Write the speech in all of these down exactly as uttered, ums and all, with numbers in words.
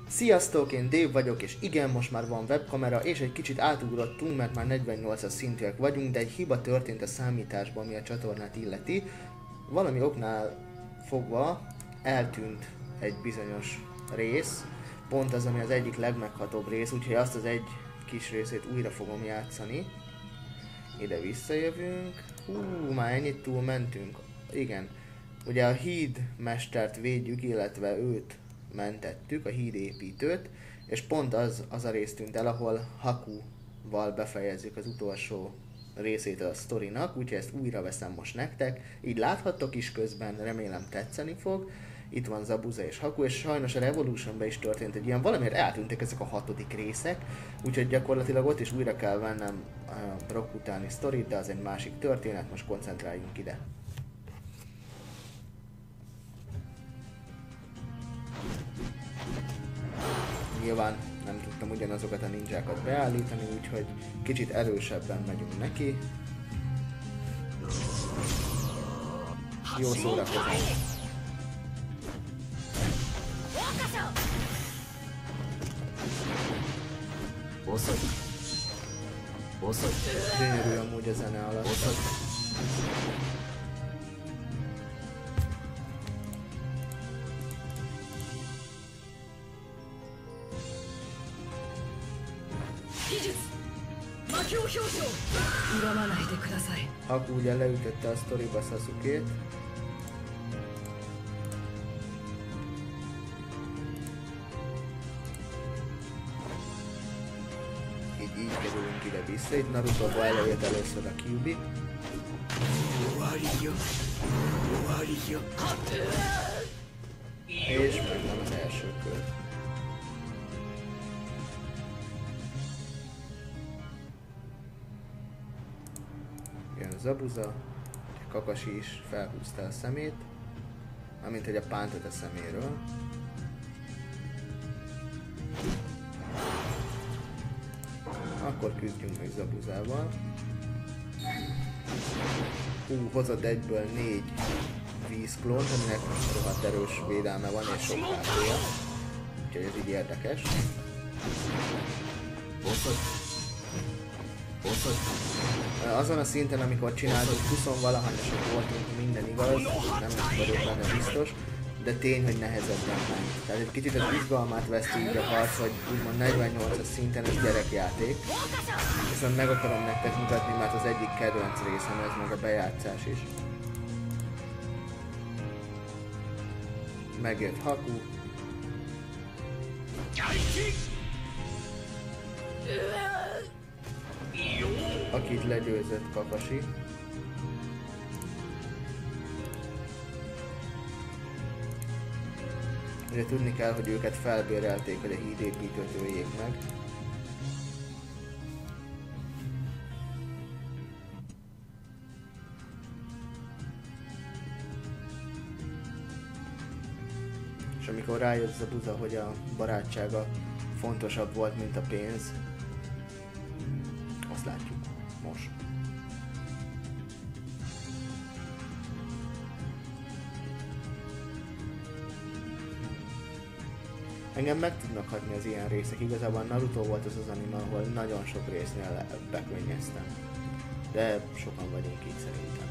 Sziasztok, én Dave vagyok, és igen, most már van webkamera, és egy kicsit átugrottunk, mert már negyvennyolcas szintűek vagyunk, de egy hiba történt a számításban, ami a csatornát illeti. Valami oknál fogva eltűnt egy bizonyos rész, pont az, ami az egyik legmeghatóbb rész, úgyhogy azt az egy kis részét újra fogom játszani. Ide visszajövünk. Hú, már ennyit túl mentünk. Igen. Ugye a hídmestert védjük, illetve őt mentettük, a hídépítőt, és pont az, az a rész tűnt el, ahol Hakuval befejezzük az utolsó részét a sztorinak, úgyhogy ezt újra veszem most nektek. Így láthattok is közben, remélem tetszeni fog. Itt van Zabuza és Haku, és sajnos a Revolutionben is történt egy ilyen, valamiért eltűntek ezek a hatodik részek, úgyhogy gyakorlatilag ott is újra kell vennem a Rock utáni sztorit, de az egy másik történet, most koncentráljunk ide. Nyilván nem tudtam ugyanazokat a ninjákat beállítani, úgyhogy kicsit erősebben megyünk neki. Jó szórakozás! Gyönyörű amúgy a zene alatt. Haku ugye leütötte a sztoriba Sasukét. Így így kerülünk ide-vissza, itt Naruto-ba előjött először a Kyuubi. És megvan az első kör. Jön Zabuza, Kakashi is felhúzta a szemét, amint hogy a pántot a szeméről. Akkor küzdjünk meg Zabuzával. Hú, hozott egyből négy vízklónt, aminek rohadt erős védelme van és sok há pé-ja. Úgyhogy ez így érdekes. Azon a szinten, amikor csináltuk, húsz-valahányosak voltunk, minden igaz, nem vagyok benne biztos, de tény, hogy nehezebben ment. Tehát egy kicsit az izgalmát veszti így a harc, hogy úgymond negyvennyolcas szinten ez gyerekjáték. Viszont meg akarom nektek mutatni, mert az egyik kedvenc részem ez, meg a bejátszás is. Megjött Haku. Akit legyőzött Kakashi. Ugye tudni kell, hogy őket felbérelték, hogy a hídépítőt öljék meg. És amikor rájött Zabuza, hogy a barátsága fontosabb volt, mint a pénz, azt látjuk most. Engem meg tudnak hatni az ilyen részek, igazából Naruto volt az az anime, ahol nagyon sok résznél bekönnyeztem. De sokan vagyunk így szerintem.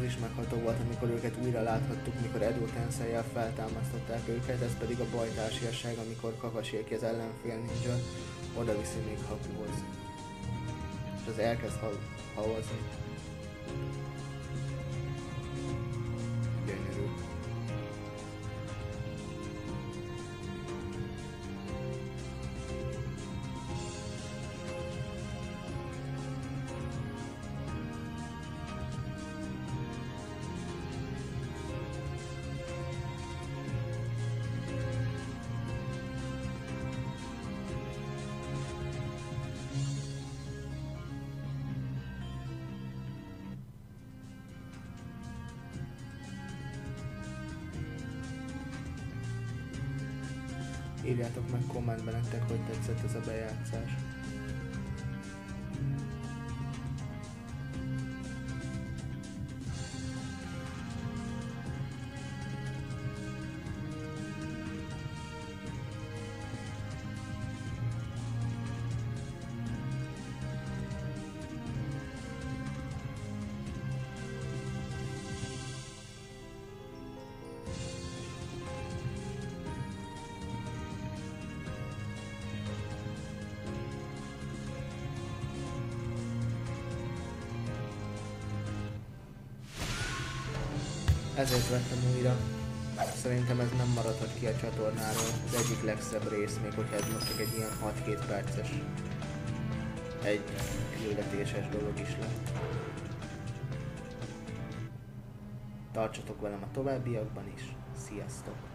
az is megható volt, amikor őket újra láthattuk, mikor Edo Tensei-jel feltámasztották őket, ez pedig a bajtársiasság, amikor Kakashi, aki az ellenfél ninja, oda viszi még Hakuhoz. És az elkezd ha havazni. Gyönyörű. Írjátok meg kommentben nektek, hogy tetszett ez a bejátszás. Ezért vettem újra. Szerintem ez nem maradhat ki a csatornáról. Az egyik legszebb rész, még hogyha ez most csak egy ilyen hat-két perces egy küldetéses dolog is lett. Tartsatok velem a továbbiakban is. Sziasztok!